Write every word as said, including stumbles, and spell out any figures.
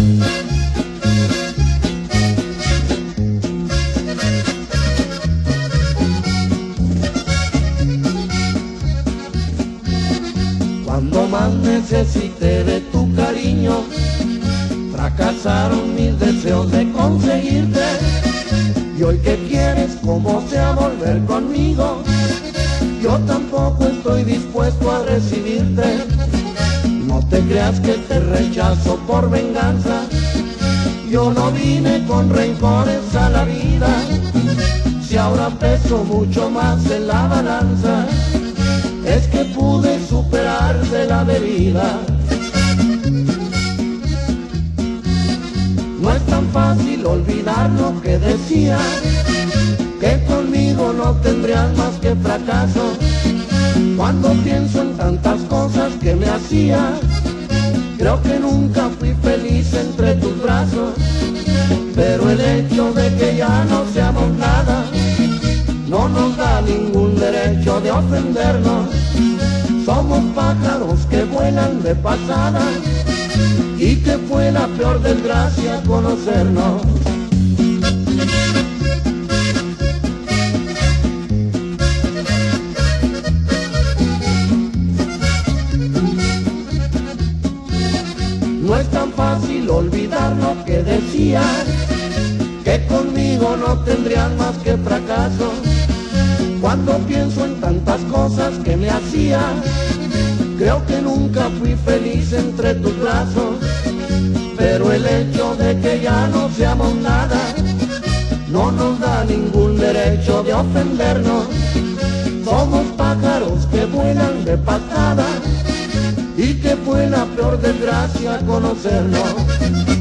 Cuando más necesité de tu cariño, fracasaron mis deseos de conseguirte. Y hoy que quieres como sea volver conmigo, yo tampoco estoy dispuesto a recibirte. No te creas que te rechazo por venganza, yo no vine con rencores a la vida. Si ahora peso mucho más en la balanza, es que pude superar de la debida. No es tan fácil olvidar lo que decía, que conmigo no tendrías más que fracaso. Cuando pienso en tantas cosas que me hacía, creo que nunca fui feliz entre tus brazos. Pero el hecho de que ya no seamos nada no nos da ningún derecho de ofendernos. Somos pájaros que vuelan de pasada, y que fue la peor desgracia conocernos. No es tan fácil olvidar lo que decía, que conmigo no tendrían más que fracaso. Cuando pienso en tantas cosas que me hacía, creo que nunca fui feliz entre tus brazos. Pero el hecho de que ya no seamos nada no nos da ningún derecho de ofendernos. Somos pájaros que vuelan de pasada, y que fue la peor desgracia conocernos.